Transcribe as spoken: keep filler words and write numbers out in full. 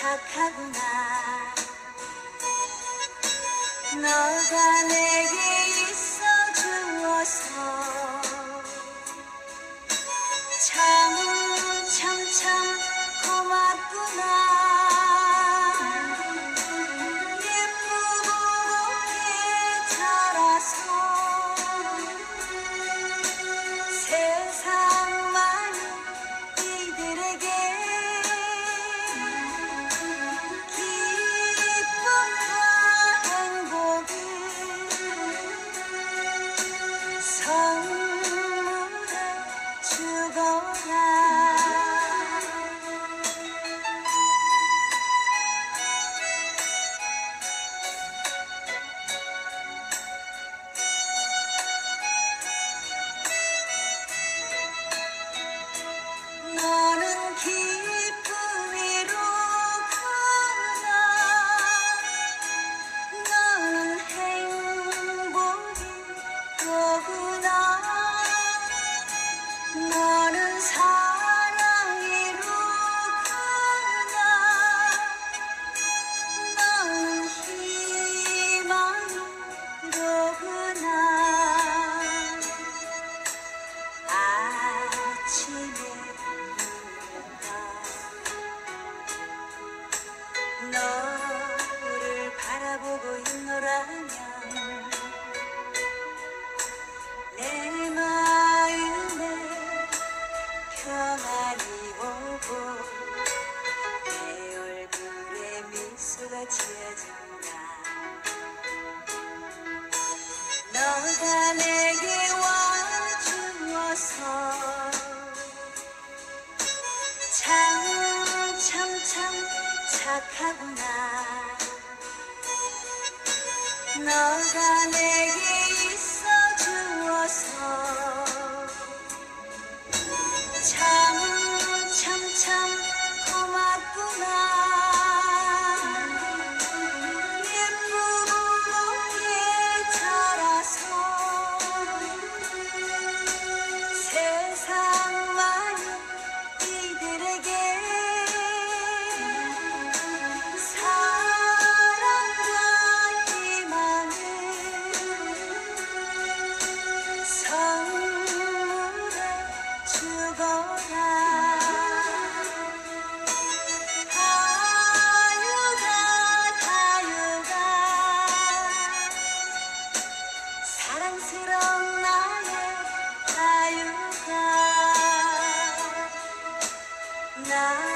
착하구나. 너가 내게 있어 주어서 참 참 참 고맙구나. 예쁘고 곱게 자라서 세상 많은 이들에게 기쁨과 행복을 선물해 주거라. 너는 기쁨이로구나. 너는 행복이 로구나. 너는 사랑이로구나. 너는 희망이로구나. 아침에 너를 바라보고 있노라면 내 마음에 평안이 오고 내 얼굴에 미소가 지어진다. 너가 내게 와주어서 참 참 참 착하구나. 너가 내게 있어 주어서 참 참 참 고맙구나. 예쁘고 곱게 자라서 세상 많은 이들에게 사랑과 희망을 선물해 주거라. 다유가 다유가 사랑스러운 나의 다유가 나